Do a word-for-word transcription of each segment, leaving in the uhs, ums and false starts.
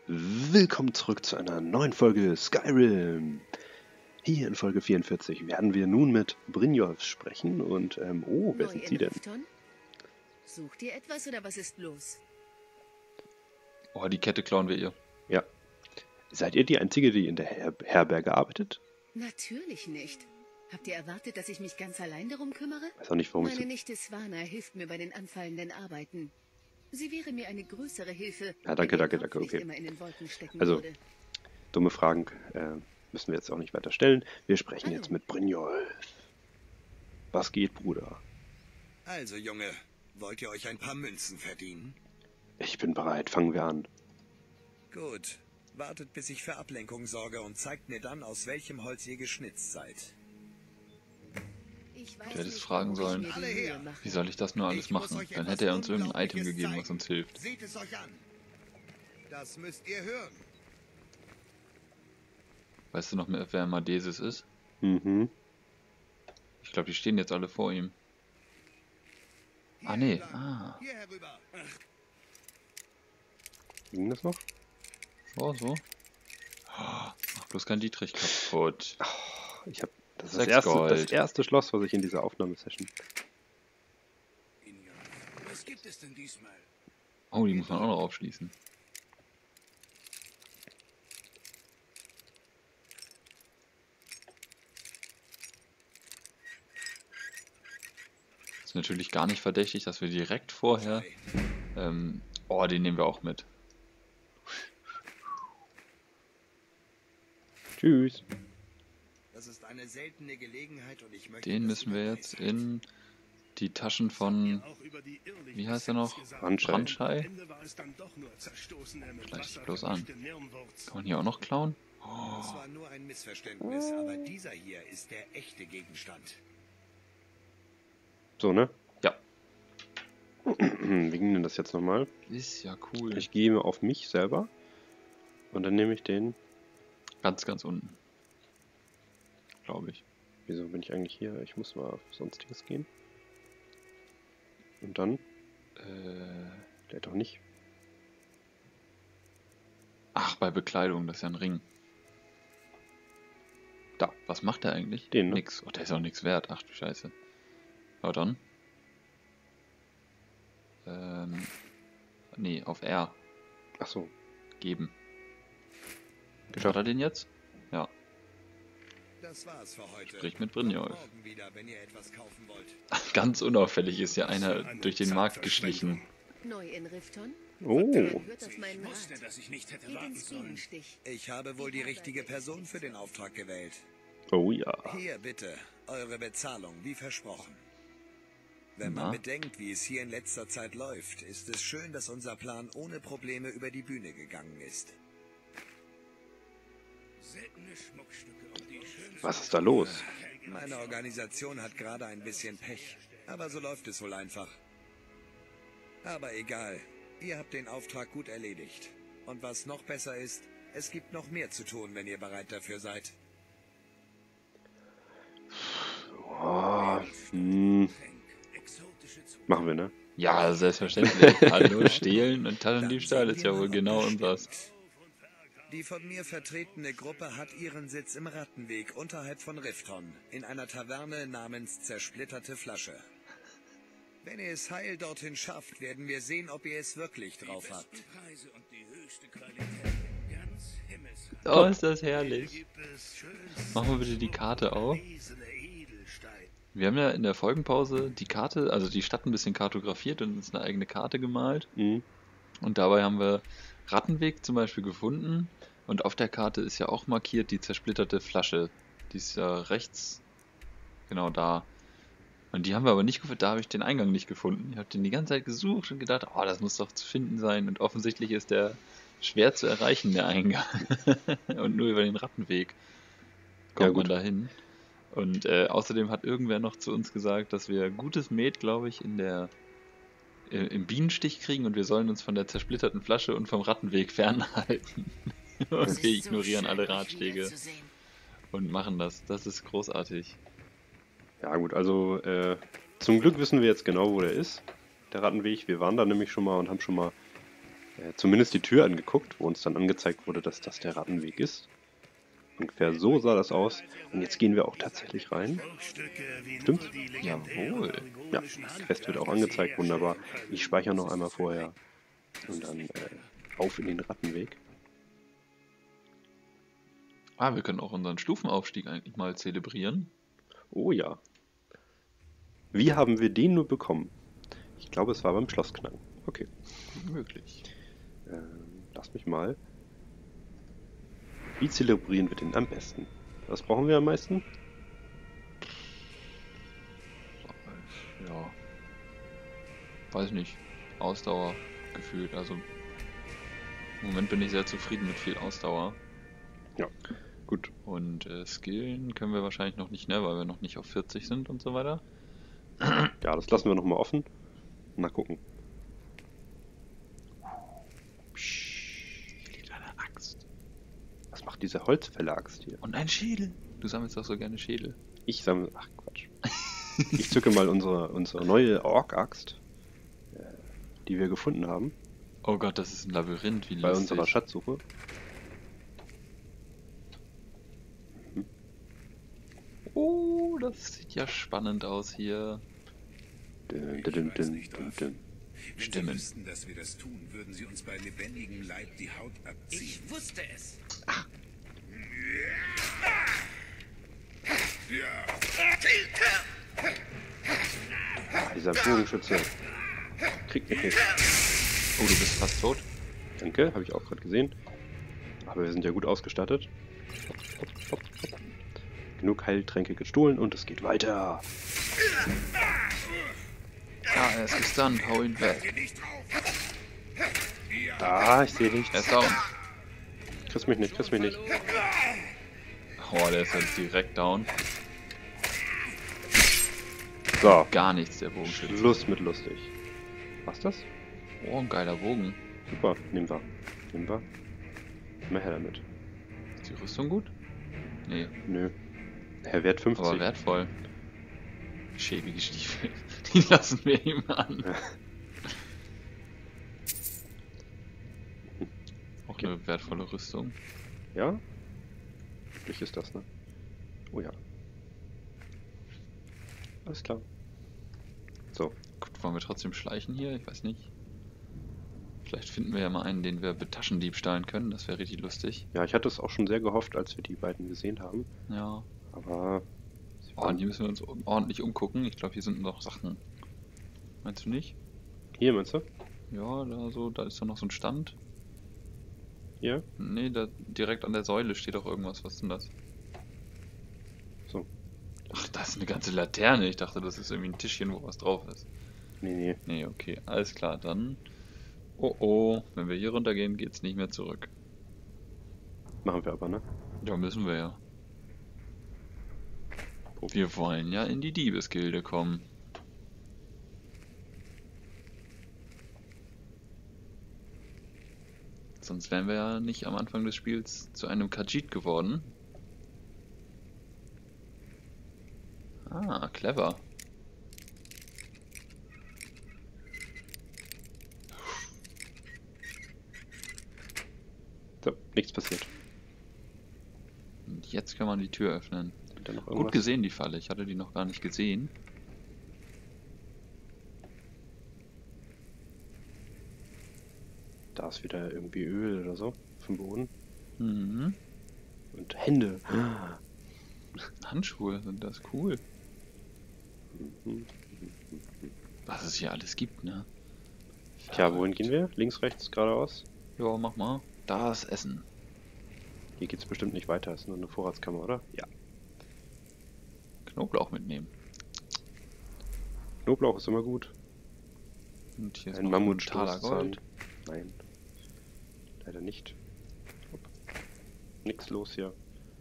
Willkommen zurück zu einer neuen Folge Skyrim. Hier in Folge vierundvierzig werden wir nun mit Brynjolf sprechen und, ähm, oh, wer Neu sind in Sie denn? Rifton? Sucht ihr etwas oder was ist los? Oh, die Kette klauen wir ihr. Ja. Seid ihr die Einzige, die in der Her Herberge arbeitet? Natürlich nicht. Habt ihr erwartet, dass ich mich ganz allein darum kümmere? Weiß auch nicht, warum ich Meine so... Nichte Swana hilft mir bei den anfallenden Arbeiten. Sie wäre mir eine größere Hilfe, Ja, danke, wenn ihr danke, Kopf danke, nicht okay. immer in den Wolken stecken Also, würde. dumme Fragen äh, müssen wir jetzt auch nicht weiter stellen. Wir sprechen Hallo. jetzt mit Brynjolf. Was geht, Bruder? Also, Junge, wollt ihr euch ein paar Münzen verdienen? Ich bin bereit, fangen wir an. Gut. Wartet, bis ich für Ablenkung sorge und zeigt mir dann, aus welchem Holz ihr geschnitzt seid. Ich weiß Du hättest nicht, fragen warum ich sollen. mir die Alle Mühe her. mache. Wie soll ich das nur alles Ich muss machen? euch Dann etwas hätte er uns irgendein Item Unglaubliches gegeben, was zeigen. uns hilft. Seht es euch an. Das müsst ihr hören. Weißt du noch, wer Madesis ist? Mhm. Ich glaube, die stehen jetzt alle vor ihm. Hier Ah, nee. entlang. Ah. Hier herüber. Ging das noch? So, so. Mach bloß kein Dietrich kaputt. Ich habe das, ist das, Sechs erste, Gold. das erste Schloss, was ich in dieser Aufnahmesession... Was gibt es denn diesmal? Oh, die muss man auch noch aufschließen. Ist natürlich gar nicht verdächtig, dass wir direkt vorher... Ähm, oh, den nehmen wir auch mit. Tschüss. Das ist eine seltene Gelegenheit und ich möchte. Den dass müssen ihr wir dabei jetzt seid. in die Taschen von... Wie heißt er noch? Brandschei. Brandschei? Schleich dich bloß an. Kann man hier auch noch klauen? Das war nur ein Missverständnis, aber dieser hier ist der echte Gegenstand. So, ne? Ja. Wie ging denn das jetzt nochmal? Ist ja cool. Ich gehe auf mich selber und dann nehme ich den... Ganz, ganz unten. Glaube ich. Wieso bin ich eigentlich hier? Ich muss mal auf Sonstiges gehen. Und dann? Äh, Der doch nicht. ach, bei Bekleidung, das ist ja ein Ring. Da, was macht der eigentlich? Den, ne? Nix. Oh, der ist auch nichts wert. Ach du Scheiße. Aber dann? Ähm, nee, auf R. Ach so. Geben. Geschafft. Hat er den jetzt? Ja. Das war's für heute. Sprich mit Brynjolf. Kommt morgen wieder, wenn ihr etwas kaufen wollt. Ganz unauffällig ist ja einer durch den Markt geschlichen. Neu in Rifton? Oh. Dann hört auf meinen Rat. dass ich nicht hätte Geht warten ins sollen. Bienenstich. Ich habe wohl die richtige Person für den Auftrag gewählt. Oh ja. Hier bitte, eure Bezahlung, wie versprochen. Wenn Na? man bedenkt, wie es hier in letzter Zeit läuft, ist es schön, dass unser Plan ohne Probleme über die Bühne gegangen ist. Seltene Schmuckstücke und die schönsten Was ist da los? Meine Organisation hat gerade ein bisschen Pech, aber so läuft es wohl einfach. Aber egal, ihr habt den Auftrag gut erledigt. Und was noch besser ist, es gibt noch mehr zu tun, wenn ihr bereit dafür seid. Oh, hm. exotische Zutaten. Machen wir, ne? Ja, selbstverständlich. Hallo, Stehlen und Taschendiebstahl ist ja wohl genau unseres. Die von mir vertretene Gruppe hat ihren Sitz im Rattenweg unterhalb von Rifton, in einer Taverne namens Zersplitterte Flasche. Wenn ihr es heil dorthin schafft, werden wir sehen, ob ihr es wirklich drauf habt. Preise und die höchste Qualität. Ganz himmelsreich. Oh, ist das herrlich. Gibt es schönsten Machen wir bitte die Karte auf. Esele Edelstein. Wir haben ja in der Folgenpause die Karte, also die Stadt ein bisschen kartografiert und uns eine eigene Karte gemalt. Mhm. Und dabei haben wir Rattenweg zum Beispiel gefunden. Und auf der Karte ist ja auch markiert die zersplitterte Flasche. Die ist ja rechts, genau da. Und die haben wir aber nicht gefunden, da habe ich den Eingang nicht gefunden. Ich habe den die ganze Zeit gesucht und gedacht, oh, das muss doch zu finden sein. Und offensichtlich ist der schwer zu erreichen, der Eingang. Und nur über den Rattenweg kommt Ja, gut. man dahin. Und äh, außerdem hat irgendwer noch zu uns gesagt, dass wir gutes Met, glaube ich, in der äh, im Bienenstich kriegen und wir sollen uns von der zersplitterten Flasche und vom Rattenweg fernhalten. Es Und ist wir so ignorieren schön, alle euch Ratschläge wiederzusehen. und machen das. Das ist großartig. Ja gut, also äh, zum Glück wissen wir jetzt genau, wo der ist, der Rattenweg. Wir waren da nämlich schon mal und haben schon mal äh, zumindest die Tür angeguckt, wo uns dann angezeigt wurde, dass das der Rattenweg ist. Ungefähr so sah das aus. Und jetzt gehen wir auch tatsächlich rein. Stimmt's? Jawohl. Ja, Quest wird auch angezeigt, wunderbar. Ich speichere noch einmal vorher. Und dann äh, auf in den Rattenweg. Ah, wir können auch unseren Stufenaufstieg eigentlich mal zelebrieren. Oh ja. Wie haben wir den nur bekommen? Ich glaube, es war beim Schlossknacken. Okay. Möglich. Ähm, lass mich mal. Wie zelebrieren wir den am besten? Was brauchen wir am meisten? Ja. Weiß nicht. Ausdauer gefühlt. Also im Moment bin ich sehr zufrieden mit viel Ausdauer. Ja, gut. Und äh, Skillen können wir wahrscheinlich noch nicht, ne, weil wir noch nicht auf vierzig sind und so weiter. Ja, das lassen wir nochmal offen. Mal gucken. Hier liegt eine Axt. Was macht diese Holzfäller-Axt hier? Und ein Schädel. Du sammelst doch so gerne Schädel. Ich sammle... Ach, Quatsch. Ich zücke mal unsere, unsere neue Ork-Axt, äh, die wir gefunden haben, Oh Gott, das ist ein Labyrinth, wie bei lustig. unserer Schatzsuche. Oh, das sieht ja spannend aus hier. Dün, Ich dün, dün, weiß dün, nicht, dün, Dorf. dün. Wenn Stimmen. Sie wüssten, dass wir das tun, würden Sie uns bei lebendigem Leib die Haut abziehen. Ich wusste es. Ah, dieser Bogenschütze kriegt mich nicht. Oh, du bist fast tot. Danke, habe ich auch gerade gesehen. Aber wir sind ja gut ausgestattet. Genug Heiltränke gestohlen und es geht weiter. Ah, er ist gestunt. Hau ihn weg. Ah, ich sehe nichts. Er ist down. Kriegst mich nicht, kriegst mich nicht. Oh, der ist halt direkt down. So, Gar nichts, der Bogenschütze. Schluss mit lustig. Was das? Oh, ein geiler Bogen. Super, nehmen wir. Nehmen wir. Immer her damit. Ist die Rüstung gut? Nee, Nö. Herr Wert fünfzig. aber wertvoll. Schäbige Stiefel. Die lassen wir ihm an. Auch Okay. eine wertvolle Rüstung. Ja? Wirklich ist das, ne? Oh ja. Alles klar. So. Gut, wollen wir trotzdem schleichen hier? Ich weiß nicht. Vielleicht finden wir ja mal einen, den wir betaschendiebstahlen können. Das wäre richtig lustig. Ja, ich hatte es auch schon sehr gehofft, als wir die beiden gesehen haben. Ja. Aber... sie Oh, waren- hier müssen wir uns ordentlich umgucken. Ich glaube, hier sind noch Sachen. Meinst du nicht? Hier, meinst du? Ja, da so, da ist doch noch so ein Stand. Hier? Nee, da direkt an der Säule steht auch irgendwas. Was ist denn das? So. Ach, da ist eine ganze Laterne. Ich dachte, das ist irgendwie ein Tischchen, wo was drauf ist. Nee, nee. Nee, okay, alles klar, dann. Oh oh, wenn wir hier runtergehen, geht's nicht mehr zurück. Machen wir aber, ne? Ja, müssen wir ja. Wir wollen ja in die Diebesgilde kommen. Sonst wären wir ja nicht am Anfang des Spiels zu einem Khajiit geworden. Ah, clever. So, nichts passiert. Und jetzt kann man die Tür öffnen. Hat da noch Gut irgendwas? gesehen, die Falle. Ich hatte die noch gar nicht gesehen. Da ist wieder irgendwie Öl oder so vom Boden. Mhm. Und Hände. Handschuhe sind das cool. Mhm. Was es hier alles gibt, ne? Tja, wohin gehen wir? Links, rechts, geradeaus? Ja, mach mal. Das Essen. Hier geht's bestimmt nicht weiter. Ist nur eine Vorratskammer, oder? Ja. Knoblauch mitnehmen. Knoblauch ist immer gut. Und hier ist Ein noch Mammutstoßzahn. Gold. Nein. Leider nicht. Hopp. Nix los hier.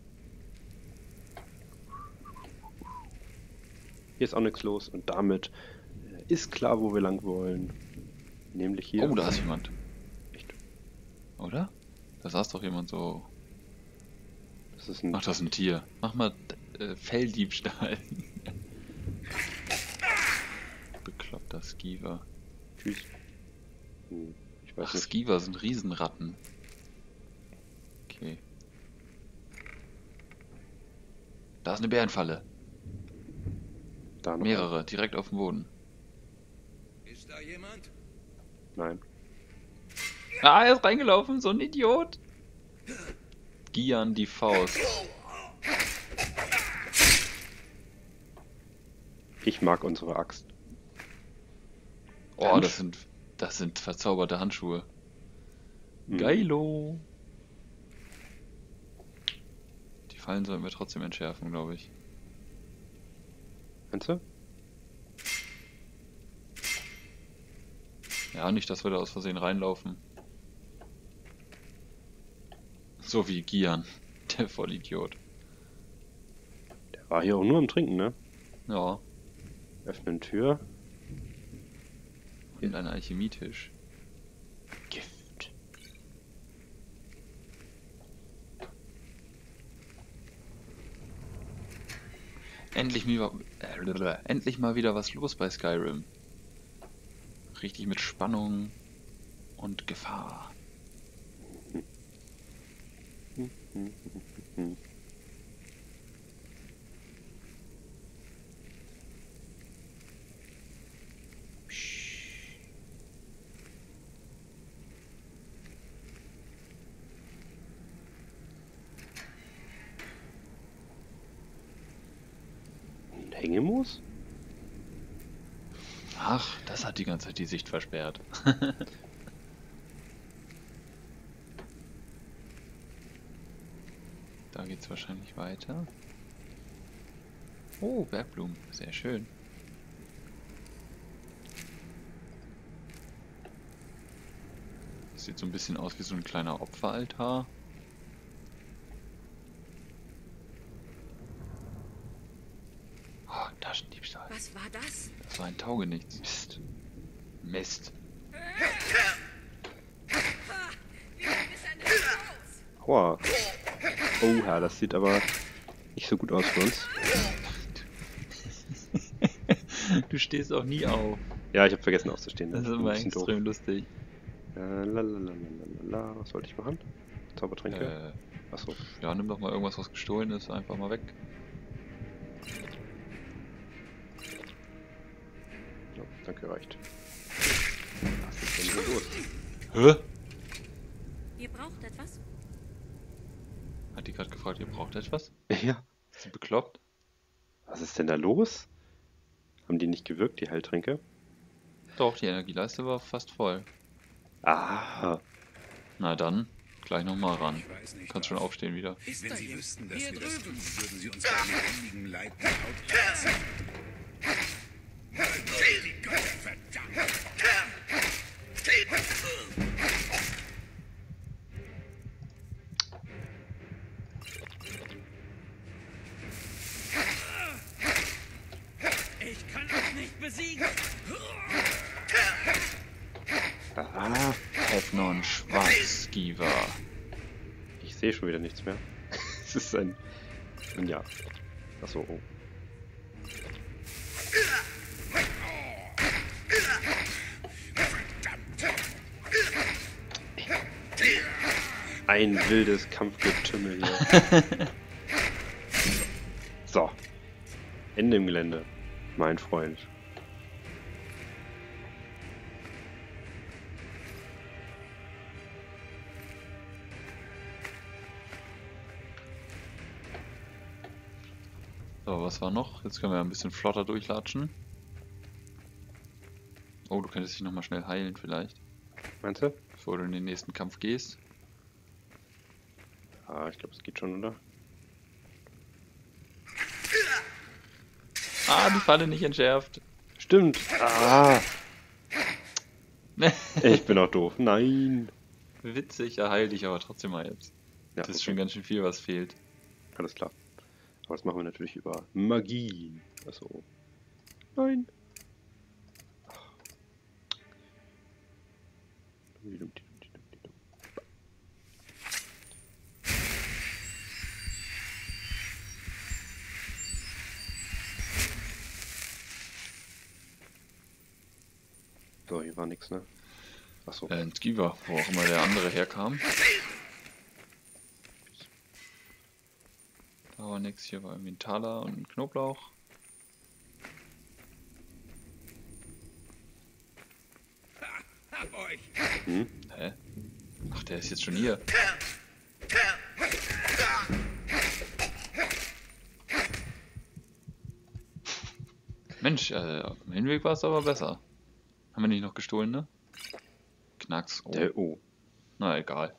Hier ist auch nichts los und damit äh, ist klar, wo wir lang wollen. Nämlich hier. Oh, da ist jemand. Echt? Oder? Da saß doch jemand so. Das ist ein. Ach, das ist ein Tier. Mach mal äh, Felldiebstahl. Bekloppter Skiver. Tschüss. Hm. Ich Ich weiß Ach, nicht. Skiver sind Riesenratten. Okay. Da ist eine Bärenfalle. Da noch Mehrere, direkt auf dem Boden. Ist da jemand? Nein. Ah, er ist reingelaufen, so ein Idiot. Gian die Faust. Ich mag unsere Axt. Oh, Hand- das sind, das sind verzauberte Handschuhe. Mhm. Geilo. Die Fallen sollten wir trotzdem entschärfen, glaube ich. Meinst du? Ja, nicht, dass wir da aus Versehen reinlaufen. So wie Gian, der Vollidiot. Der war hier auch nur am Trinken, ne? Ja, Öffnen Tür. und ein Alchemietisch. Gift. Endlich, mi- äh, endlich mal wieder was los bei Skyrim. Richtig mit Spannung und Gefahr. Ein Hängemoos? Ach, das hat die ganze Zeit die Sicht versperrt. Da geht's wahrscheinlich weiter. Oh, Bergblumen, sehr schön. Das sieht so ein bisschen aus wie so ein kleiner Opferaltar. Oh, Taschendiebstahl. Was war das? Das war ein Taugenichts. Mist. Mist. Aua. Oha, das sieht aber nicht so gut aus für uns. Du stehst auch nie auf. Ja, ich habe vergessen aufzustehen. Das ist Ich bin immer ein bisschen extrem lustig. Äh, lalalala. Was wollte ich machen? Zaubertränke? Äh, Achso. ja, nimm doch mal irgendwas, was gestohlen ist, einfach mal weg. Ja, danke, reicht. Was ist denn hier los? Hä? Ihr braucht etwas? Hat die gerade gefragt, ihr braucht etwas? Ja. Ist sie bekloppt? Was ist denn da los? Haben die nicht gewirkt, die Heiltränke? Doch, die Energieleiste war fast voll. Ah. Na dann, gleich nochmal ran. Ich weiß nicht, Kannst schon was. aufstehen wieder. Ist Wenn da Sie jemand? wüssten, dass Hier wir das drüben. tun, würden Sie uns bei lebendigem Leib die Haut reißen. Die Götter, verdammt! Ich kann euch nicht besiegen! Ah. Hefnon Schwarzgiver. Ich sehe schon wieder nichts mehr. Es ist ein... ein Ja. Achso, oh. Ein wildes Kampfgetümmel hier. So. Ende im Gelände. Mein Freund. So, was war noch? Jetzt können wir ein bisschen flotter durchlatschen. Oh, du könntest dich nochmal schnell heilen vielleicht, Meinst du? bevor du in den nächsten Kampf gehst. Ah, ich glaube, es geht schon, oder? Ah, die Falle nicht entschärft. Stimmt. Ah. Ich bin auch doof. Nein. Witzig, er heilt dich aber trotzdem mal jetzt. Ja, Das ist okay. schon ganz schön viel, was fehlt. Alles klar. Aber das machen wir natürlich über Magie. Achso. Nein. So, hier war nichts, ne? Achso. Äh, in Skiva, wo auch immer der andere herkam. Da war nix, hier war irgendwie ein Taler und ein Knoblauch. Hab euch! Hm? Hä? Ach, der ist jetzt schon hier. Mensch, äh, auf dem Hinweg war es aber besser. Haben wir nicht noch gestohlen, ne? Knacks. Oh. Der O. Na, egal.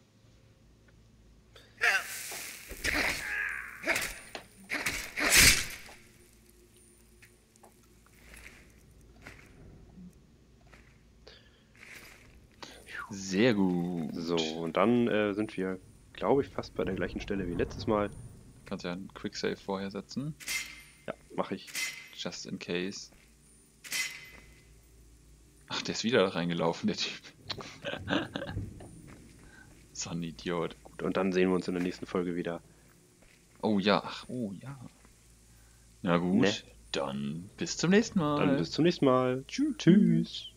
Sehr gut. So, und dann äh, sind wir, glaube ich, fast bei der gleichen Stelle wie letztes Mal. Kannst ja einen Quicksave vorher setzen. Ja, mache ich. Just in case. Ach, der ist wieder da reingelaufen, der Typ. So ein Idiot. Gut, und dann sehen wir uns in der nächsten Folge wieder. Oh ja, ach, oh ja. Na gut, Ne? dann bis zum nächsten Mal. Dann bis zum nächsten Mal. Tschüss. Tschüss.